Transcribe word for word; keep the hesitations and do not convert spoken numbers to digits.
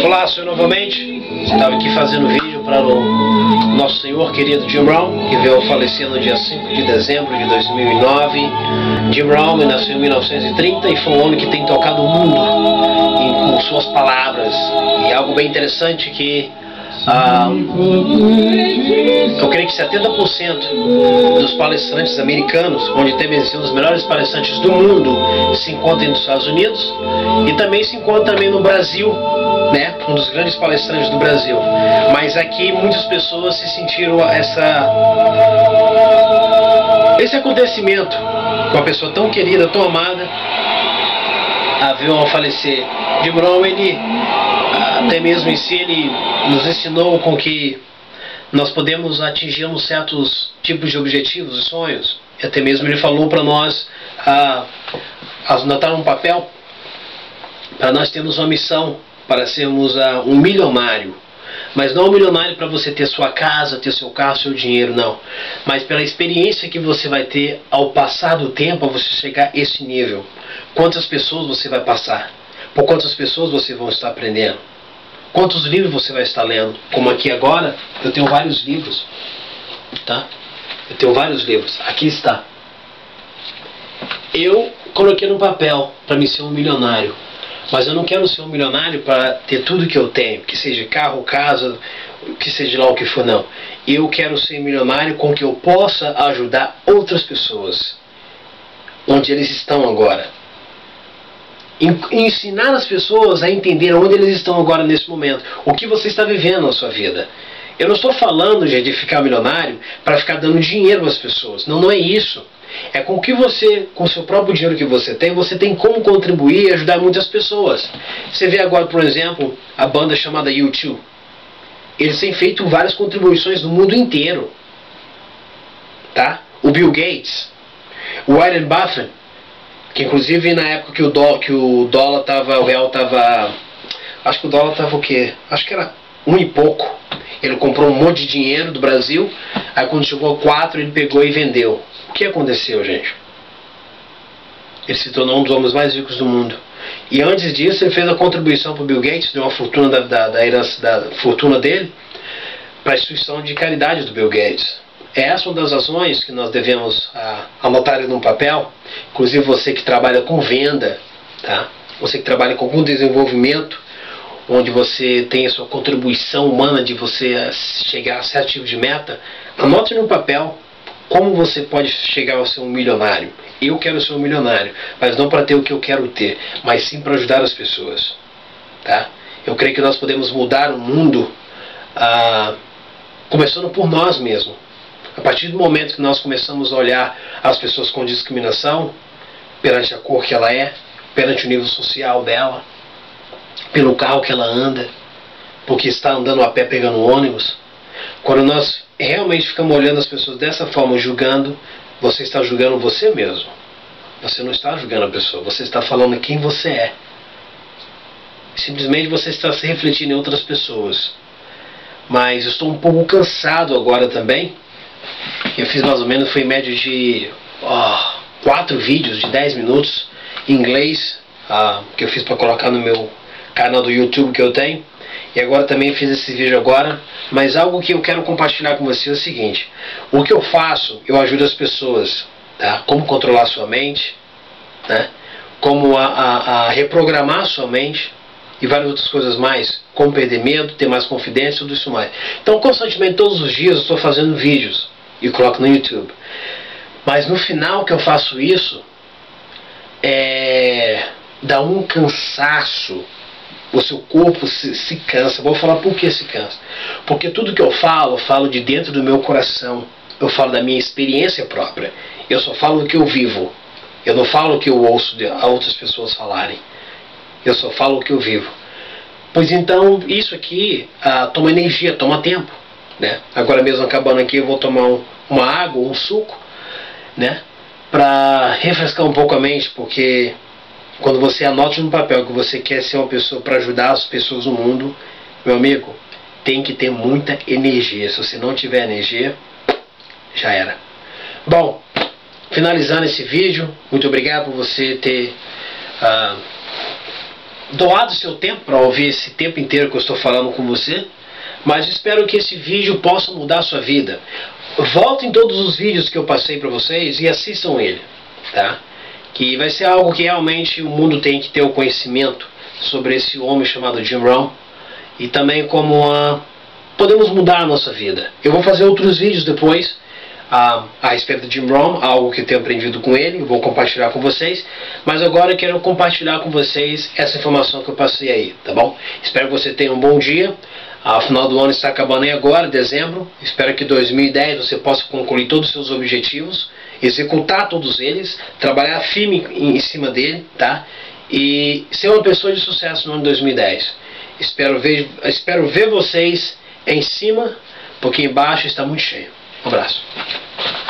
Olá, sou eu novamente. Estava aqui fazendo vídeo para o nosso senhor querido Jim Rohn, que veio a falecer no dia cinco de dezembro de dois mil e nove. Jim Rohn nasceu em mil novecentos e trinta e foi um homem que tem tocado o mundo em, com suas palavras. E algo bem interessante que ah, eu creio que setenta por cento dos palestrantes americanos, onde tem sido um dos melhores palestrantes do mundo, se encontram nos Estados Unidos e também se encontram também no Brasil, né? Um dos grandes palestrantes do Brasil. Mas aqui muitas pessoas se sentiram essa esse acontecimento com uma pessoa tão querida, tão amada, a viu ao falecer. Jim Rohn, ele até mesmo em si, ele nos ensinou com que nós podemos atingirmos certos tipos de objetivos e sonhos. E até mesmo ele falou para nós a, a anotar um papel para nós termos uma missão, para sermos a, um milionário. Mas não um milionário para você ter sua casa, ter seu carro, seu dinheiro, não. Mas pela experiência que você vai ter ao passar do tempo, a você chegar a esse nível. Quantas pessoas você vai passar? Por quantas pessoas você vai estar aprendendo? Quantos livros você vai estar lendo? Como aqui agora, eu tenho vários livros. Tá? Eu tenho vários livros. Aqui está. Eu coloquei no papel para me ser um milionário. Mas eu não quero ser um milionário para ter tudo que eu tenho, que seja carro, casa, que seja lá o que for, não. Eu quero ser milionário com que eu possa ajudar outras pessoas, onde eles estão agora. Ensinar as pessoas a entender onde eles estão agora nesse momento, o que você está vivendo na sua vida. Eu não estou falando, gente, de ficar milionário para ficar dando dinheiro às pessoas. Não, não é isso. É com que você, com o seu próprio dinheiro que você tem, você tem como contribuir e ajudar muitas pessoas. Você vê agora, por exemplo, a banda chamada U dois. Eles têm feito várias contribuições no mundo inteiro. Tá? O Bill Gates, o Warren Buffett, que inclusive na época que o, dó, que o dólar estava, o real estava, acho que o dólar estava o quê? Acho que era um e pouco. Ele comprou um monte de dinheiro do Brasil, aí quando chegou a quatro ele pegou e vendeu. O que aconteceu, gente? Ele se tornou um dos homens mais ricos do mundo. E antes disso ele fez a contribuição para o Bill Gates, deu uma fortuna da, da, da herança da fortuna dele para a instituição de caridade do Bill Gates. Essa é uma das razões que nós devemos ah, anotar num papel. Inclusive você que trabalha com venda, tá? Você que trabalha com algum desenvolvimento, onde você tem a sua contribuição humana de você chegar a certo tipo de meta, anote no papel como você pode chegar a ser um milionário. Eu quero ser um milionário, mas não para ter o que eu quero ter, mas sim para ajudar as pessoas. Tá? Eu creio que nós podemos mudar o mundo ah, começando por nós mesmos. A partir do momento que nós começamos a olhar as pessoas com discriminação, perante a cor que ela é, perante o nível social dela, pelo carro que ela anda, porque está andando a pé pegando ônibus. Quando nós realmente ficamos olhando as pessoas dessa forma, julgando, você está julgando você mesmo. Você não está julgando a pessoa, você está falando quem você é. Simplesmente você está se refletindo em outras pessoas. Mas eu estou um pouco cansado agora também. Eu fiz mais ou menos, foi em média de oh, quatro vídeos de dez minutos em inglês, ah, que eu fiz para colocar no meu canal do YouTube que eu tenho. E agora também fiz esse vídeo agora. Mas algo que eu quero compartilhar com você é o seguinte: o que eu faço, eu ajudo as pessoas, tá? Como controlar a sua mente, né? Como a, a, a reprogramar a sua mente e várias outras coisas mais, como perder medo, ter mais confidência, tudo isso mais. Então constantemente, todos os dias eu estou fazendo vídeos e coloco no YouTube. Mas no final que eu faço isso, é, dá um cansaço. O seu corpo se, se cansa. Vou falar por que se cansa. Porque tudo que eu falo, eu falo de dentro do meu coração. Eu falo da minha experiência própria. Eu só falo o que eu vivo. Eu não falo o que eu ouço de a outras pessoas falarem. Eu só falo o que eu vivo. Pois então, isso aqui ah, toma energia, toma tempo, né? Agora mesmo acabando aqui, eu vou tomar um, uma água, um suco, né? Para refrescar um pouco a mente, porque quando você anota no papel que você quer ser uma pessoa para ajudar as pessoas no mundo, meu amigo, tem que ter muita energia. Se você não tiver energia, já era. Bom, finalizando esse vídeo, muito obrigado por você ter uh, doado seu tempo para ouvir esse tempo inteiro que eu estou falando com você, mas espero que esse vídeo possa mudar a sua vida. Voltem todos os vídeos que eu passei para vocês e assistam ele, tá? Que vai ser algo que realmente o mundo tem que ter o conhecimento sobre esse homem chamado Jim Rohn, e também como uh, podemos mudar a nossa vida. Eu vou fazer outros vídeos depois uh, a respeito de Jim Rohn, algo que eu tenho aprendido com ele, eu vou compartilhar com vocês, mas agora eu quero compartilhar com vocês essa informação que eu passei aí, tá bom? Espero que você tenha um bom dia. O final do ano está acabando aí agora, dezembro. Espero que em dois mil e dez você possa concluir todos os seus objetivos, executar todos eles, trabalhar firme em cima dele, tá? E ser uma pessoa de sucesso no ano de dois mil e dez. Espero ver, espero ver vocês em cima, porque embaixo está muito cheio. Um abraço.